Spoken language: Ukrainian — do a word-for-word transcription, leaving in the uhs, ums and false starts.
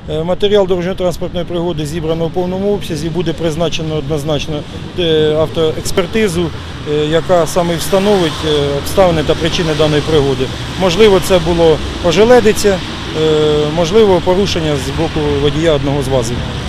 Матеріал дорожньо-транспортної пригоди зібрано в повному обсязі, буде призначено однозначно автоекспертизу, яка саме встановить обставини та причини даної пригоди. Можливо, це було ожеледиця, можливо, порушення з боку водія одного з вазів.